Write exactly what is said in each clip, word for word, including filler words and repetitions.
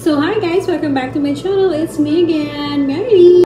So hi guys, welcome back to my channel. It's me again, Marydee.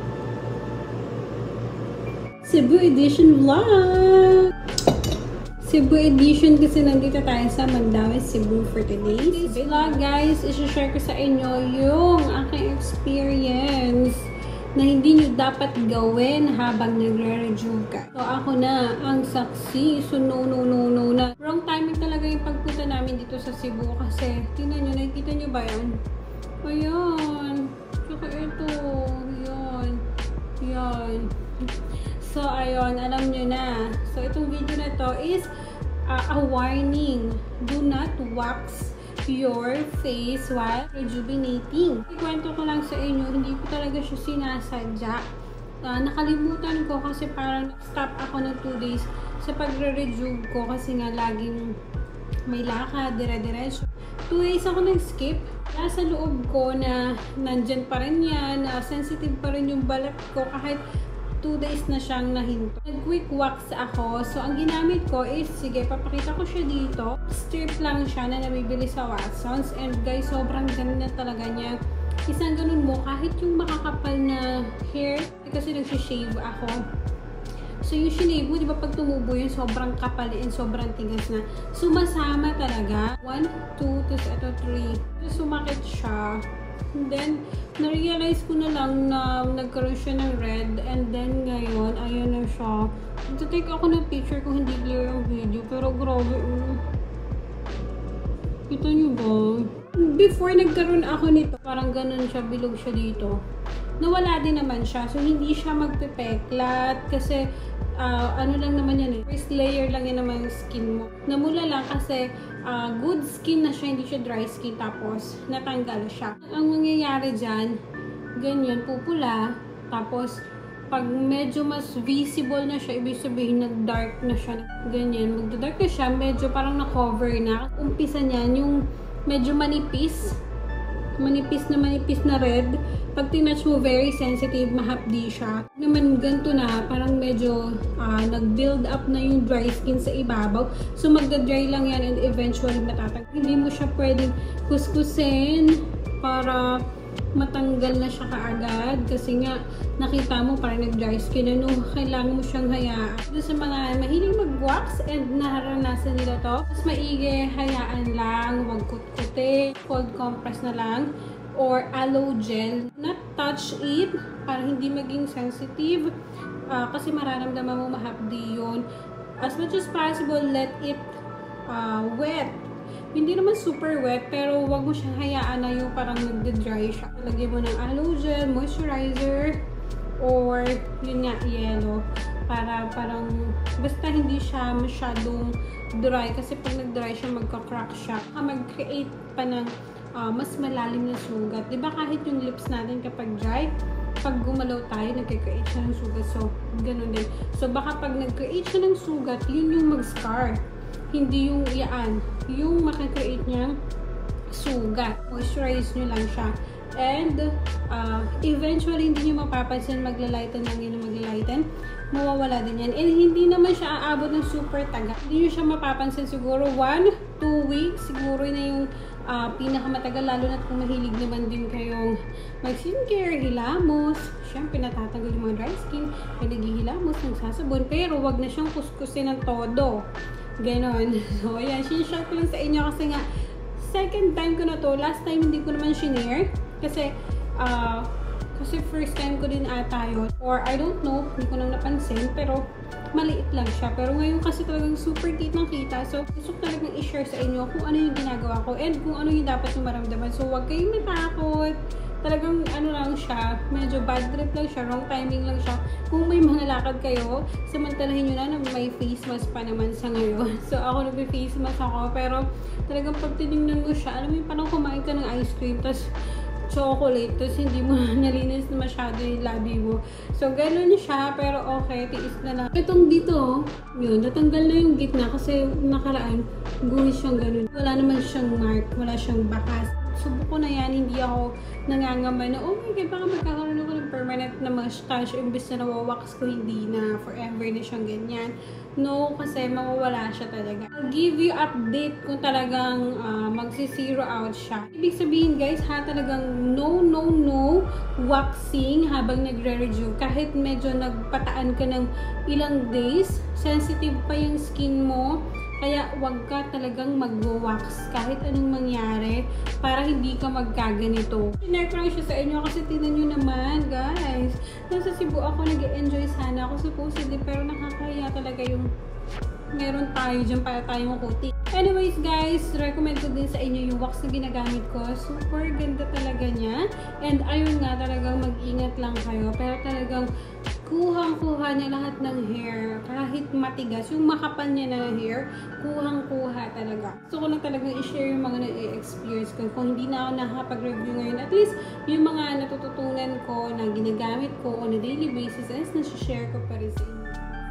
Cebu Edition Vlog. Cebu Edition kasi nandito tayo sa Mandaue, Cebu for today's vlog guys. I-share ko sa inyo yung aking experience na hindi nyo dapat gawin habang nagre-rejuve ka. So ako na ang saksi. So no, no, no, no na. Wrong timing talaga yung pagpunta namin dito sa Cebu kasi tingnan nyo, nakikita nyo ba yan? Ayan. Tsaka ito. Yan. Yan. So ayun, alam nyo na. So itong video na to is uh, a warning. Do not wax your face while rejuvenating. Ikwento ko lang sa inyo, hindi ko talaga siya sinasadya. Uh, nakalimutan ko kasi parang stop ako ng two days sa pagre-rejuve ko kasi nga laging may lakad, dire-diretso. two days ako nag-skip. Nasa loob ko na nandyan pa rin yan, na sensitive pa rin yung balat ko kahit two days na siyang nahinto. Nag-quick wax ako. So, ang ginamit ko is, sige, papakita ko siya dito. Strip lang siya na nabibili sa Watsons. And guys, sobrang ganda talaga niya. Isang ganun mo, kahit yung makakapal na hair, kasi nagsishave ako. So, yung shinave mo, di ba pag tumubo yun, sobrang kapal and sobrang tigas na. Sumasama talaga. One, two, tapos ito, three. So, sumakit siya. And then, na-realize ko na lang na nagkaroon siya ng red. And then, ngayon, ayan na siya. Ito-take ako ng picture kung hindi clear yung video. Pero grabe, um, kita nyo ba? Before nagkaroon ako nito, parang ganun siya, bilog siya dito. Nawala din naman siya. So, hindi siya magpepeklat. Kasi, uh, ano lang naman yan eh. First layer lang yan naman yung skin mo. Namula lang kasi, Uh, good skin na siya, hindi siya dry skin, tapos natanggal siya. Ang mangyayari dyan, ganyan, pupula, tapos pag medyo mas visible na siya, ibig sabihin nag-dark na siya, ganyan, magda-dark na siya, medyo parang na-cover na. Umpisa niyan, yung medyo manipis, manipis na manipis na red, pag tinouch mo, very sensitive, mahapdi siya. Naman ganito na, parang medyo uh, nag-build up na yung dry skin sa ibabaw. So magda-dry lang yan and eventually matatag. Hindi mo siya pwedeng kuskusin para matanggal na siya kaagad. Kasi nga, nakita mo parang nag-dry skin. Ano, kailangan mo siyang hayaan. Sa mga mahilig mag-wax and naranasan nila to, mas maigi, hayaan lang, wag kut-kutin, cold compress na lang, or aloe gel. Not touch it para hindi maging sensitive uh, kasi mararamdaman mo mahapdi yun. As much as possible, let it uh, wet. Hindi naman super wet, pero wag mo siyang hayaan na yung parang nagde-dry siya. Lagyan mo ng aloe gel, moisturizer, or yun nga, yellow. Para parang, basta hindi siya masyadong dry. Kasi pag nag-dry siya, magka-crack siya. Mag-create pa ng Uh, mas malalim na sugat. Diba kahit yung lips natin kapag dry, pag gumalaw tayo, nag-create siya ng sugat. So, ganun din. So, baka pag nag-create siya ng sugat, yun yung mag-scar. Hindi yung iyaan. Yung makakreate niyang sugat. Moisturize nyo lang siya. And, uh, eventually, hindi nyo mapapansin, maglalighten lang yun na maglalighten. Mawawala din yan. And hindi naman siya aabot ng super taga. Hindi nyo siya mapapansin siguro one, two weeks. Siguro na yung uh, pinakamatagal. Lalo na kung mahilig naman din kayong mag-skincare, hilamos. Siyempre, natatanggal yung mga dry skin. Kaya naghihilamos, nagsasabon. Pero wag na siyang kuskusin ng todo. Ganon. So, ayan. Sinishare ko lang sa inyo kasi nga, second time ko na to. Last time, hindi ko naman shinare. Kasi, ah, uh, Kasi first time ko din ata yun. Or I don't know, hindi ko nang napansin. Pero maliit lang siya. Pero ngayon kasi talagang super cute ng kita. So gusto ko talagang i-share sa inyo kung ano yung ginagawa ko. And kung ano yung dapat yung maramdaman. So huwag kayong matakot. Talagang ano lang siya. Medyo bad trip lang siya. Wrong timing lang siya. Kung may mga lakad kayo, samantalahin nyo na na may face mask pa naman sa ngayon. So ako nagbe-face mask ako. Pero talagang pag tinignan mo siya, alam mo yung parang kumain ka ng ice cream. Tapos chocolate, tapos hindi mo nalinis na masyado yung labi mo. So, gano'n siya, pero okay, tiis na lang. Itong dito, yun, natanggal na yung gitna kasi nakaraan, guhis siyang gano'n. Wala naman siyang mark, wala siyang bakas. nasubok ko na yan. Hindi ako nangangamba na, oh my God, baka magkakaroon ako ng permanent na mustache. Imbis na nawawax ko, hindi na. Forever na siyang ganyan. No, kasi mawawala siya talaga. I'll give you update kung talagang uh, magsi-zero out siya. Ibig sabihin guys, ha, talagang no, no, no waxing habang nagre-rejuve. Kahit medyo nagpataan ka ng ilang days, sensitive pa yung skin mo. Kaya wag ka talagang mag-wax kahit anong mangyari para hindi ka magkaganito. Sinare ko lang siya sa inyo kasi tingnan nyo naman guys. Nasa Cebu ako, nag-enjoy sana ako supposedly pero nakakaya talaga yung meron tayo dyan para tayo makuti. Anyways guys, recommend ko din sa inyo yung wax na ginagamit ko. Super ganda talaga niya. And ayun nga, talagang mag-ingat lang kayo. Pero talagang kuhang-kuha niya lahat ng hair. Kahit matigas, yung makapal niya na hair, kuhang-kuha talaga. Gusto ko lang talagang i-share yung mga na-experience ko. Kung hindi na ako nakapag-review ngayon, at least yung mga natututunan ko na ginagamit ko on a daily basis, as na-share ko pa rin sa inyo.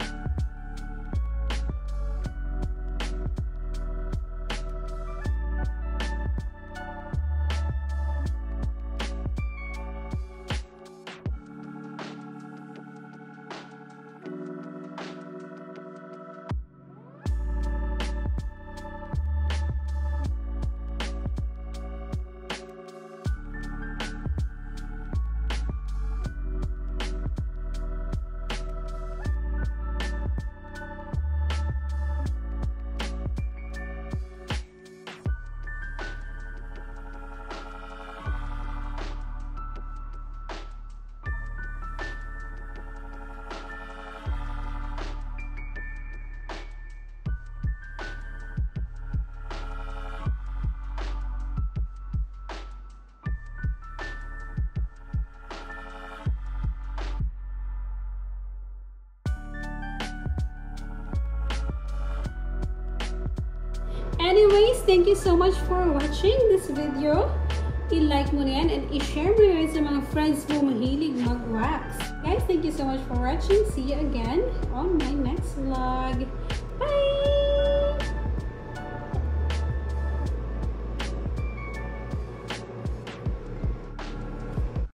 Anyways, thank you so much for watching this video. I-like mo na yan and i-share mo na sa mga friends mo mahilig mag-wax. Guys, thank you so much for watching. See you again on my next vlog. Bye!